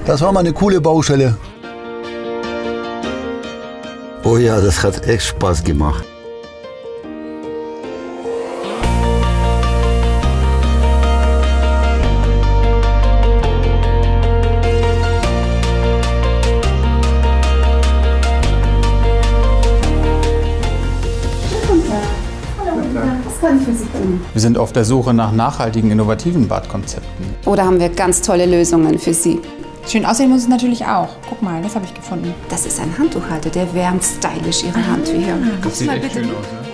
Das war mal eine coole Baustelle. Oh ja, das hat echt Spaß gemacht. Wir sind auf der Suche nach nachhaltigen, innovativen Badkonzepten. Oder haben wir ganz tolle Lösungen für Sie? Schön aussehen muss es natürlich auch. Guck mal, das habe ich gefunden. Das ist ein Handtuchhalter, der wärmt stylisch Ihre Handtücher. Das sieht echt schön aus, ne?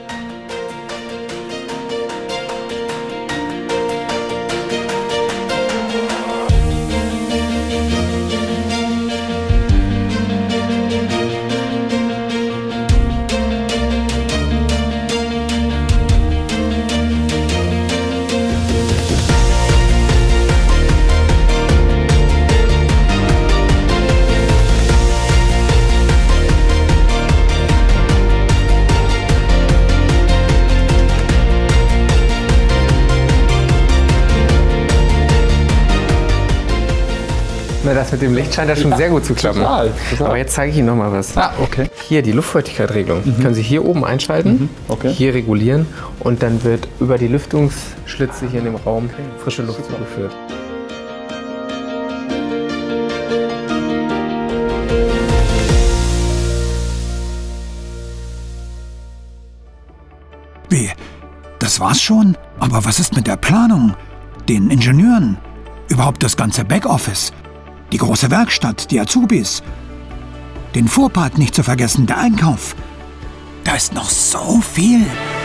Na, das mit dem Licht scheint ja schon sehr gut zu klappen. Total. Aber jetzt zeige ich Ihnen noch mal was. Ah, okay. Hier die Luftfeuchtigkeitsregelung. Können Sie hier oben einschalten, Okay. hier regulieren und dann wird über die Lüftungsschlitze hier in dem Raum frische Luft zugeführt. Wie? Das war's schon? Aber was ist mit der Planung? Den Ingenieuren? Überhaupt das ganze Backoffice? Die große Werkstatt, die Azubis? Den Fuhrpark nicht zu vergessen, der Einkauf? Da ist noch so viel.